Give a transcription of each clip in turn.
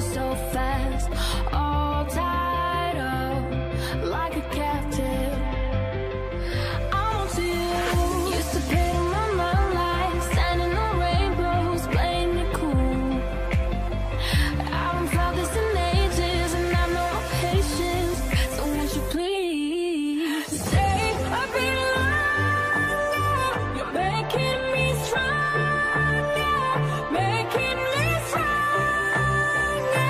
so fast, all tied up like a captive. I'm on to you. Used to play my mind like standing on rainbows, playing it cool. I haven't felt this in ages, and I know my patience. So won't you please stay a bit longer? You're making me stronger, making me stronger.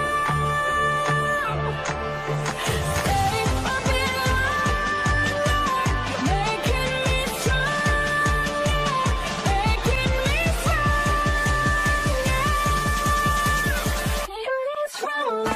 Stay a bit longer. You're making me stronger, making me stronger,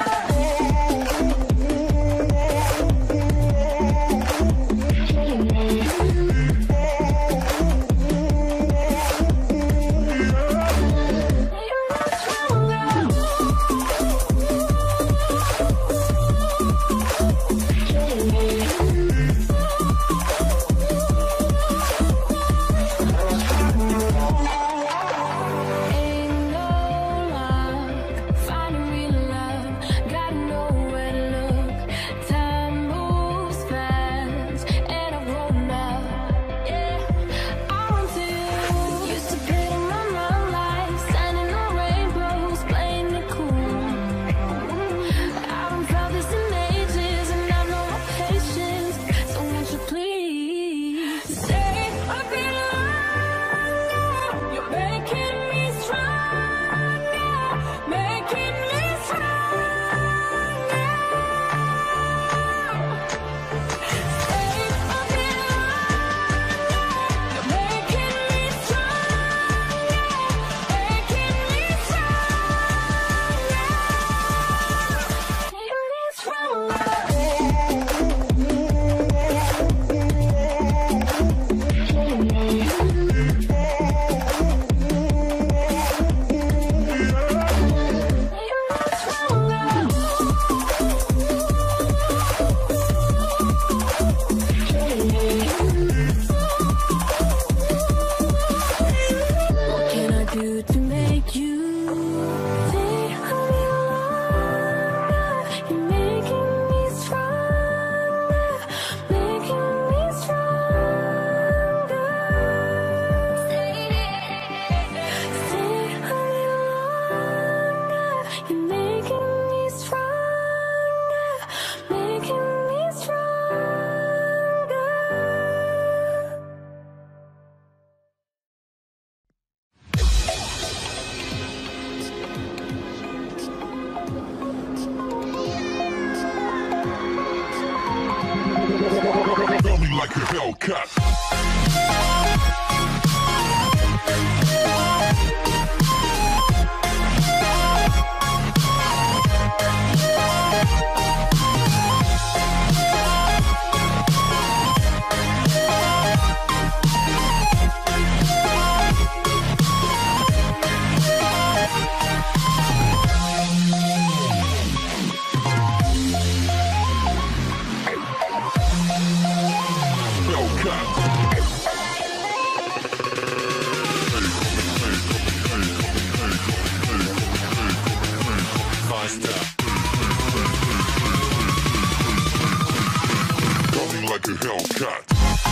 Ain't no luck finding real love. Gotta know where to look. Time moves fast, and I've grown up. Yeah, I want to. Used to play my mind like standing on rainbows, playing it cool. I haven't felt this in ages, and I know my patience. So won't you please stay a bit longer? You're making me stronger, making me stronger. Stay a bit longer. You're making me stronger, making me What can I do to make you stay a bit longer? You're making me stronger, making me stronger. Stay a bit longer. You're making me stronger, making me stronger. Feel me like a Hellcat. Like a Hellcat.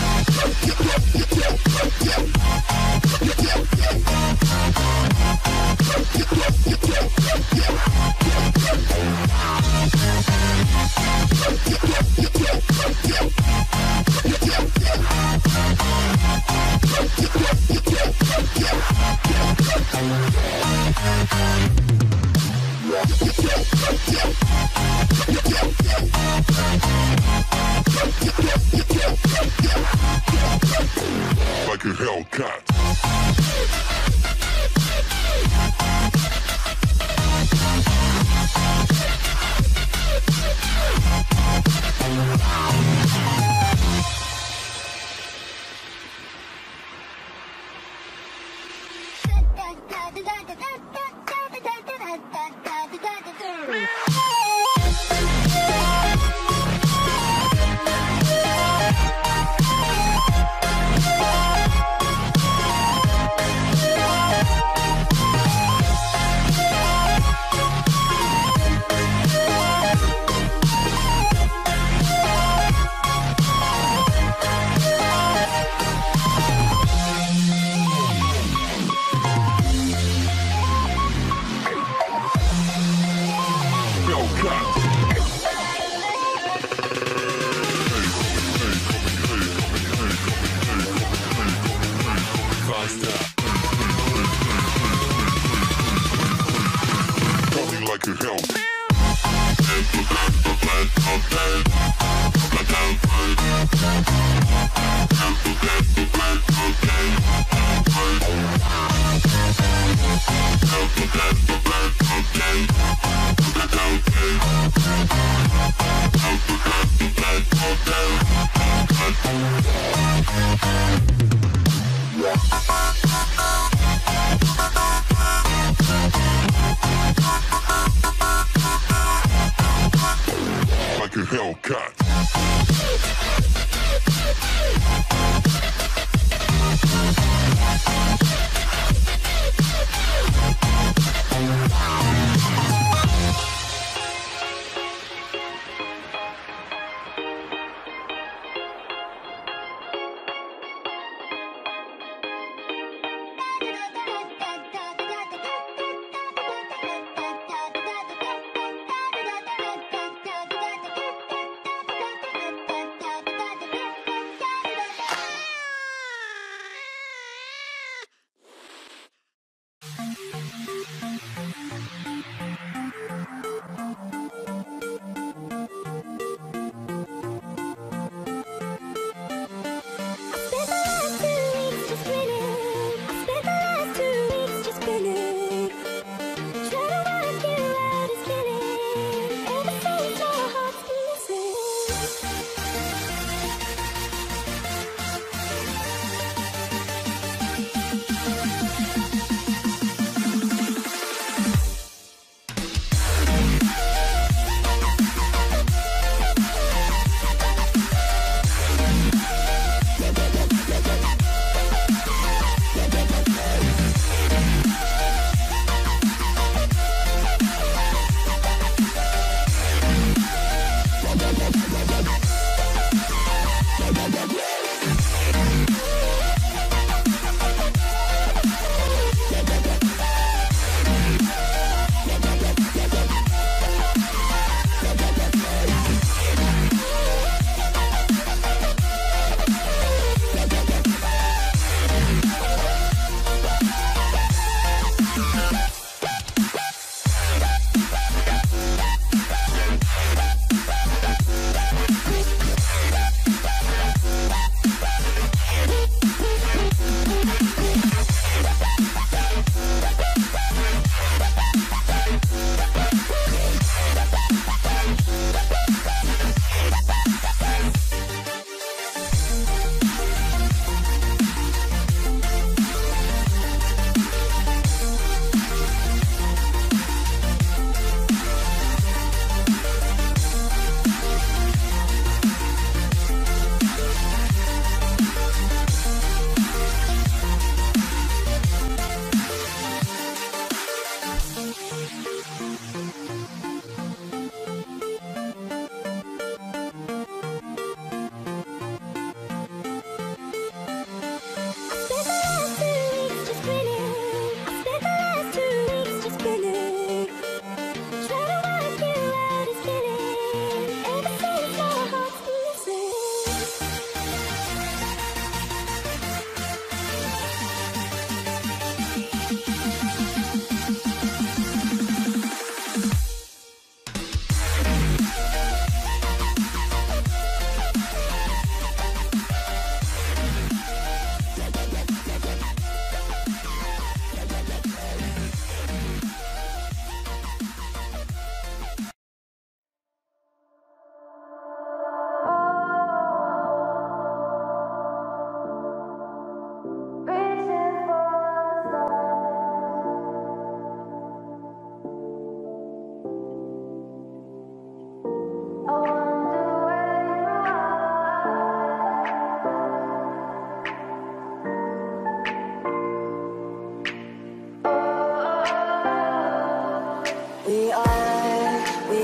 Like a Hellcat. Hellcat. Coming like a hell. Like a Hellcat.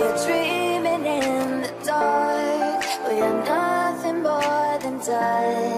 dreaming in the dark. We are nothing more than dust.